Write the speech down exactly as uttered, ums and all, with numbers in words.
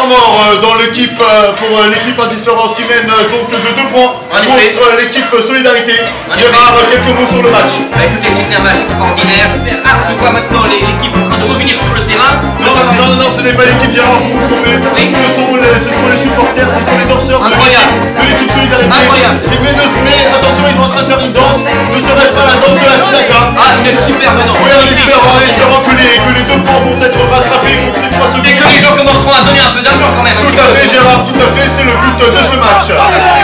temps mort euh, dans l'équipe euh, pour euh, l'équipe Indifférence qui mène euh, donc de deux points contre euh, l'équipe Solidarité. Gérard, euh, quelques mots sur le match. Bah écoutez, c'était un match extraordinaire. Ah, je vois maintenant l'équipe en train de revenir sur le terrain. Non, non, non, non, ce n'est pas l'équipe Gérard, vous vous trompez. Oui. Ce sont les, ce sont les supporters, ce sont les danseurs de Incroyable. l'équipe- de l'équipe Solidarité. Incroyable. Et mais, ne- mais attention, ils sont en train de faire une danse. Ne serait pas la danse de la Tinaka. Ah, une superbe danse. Oui, en espérant, en espérant que les, que les deux points vont être rattrapés contre ces trois secondes. Et que les gens commenceront à donner un peu d'argent quand même. Tout à fait Gérard, tout à fait, c'est le but de ce match.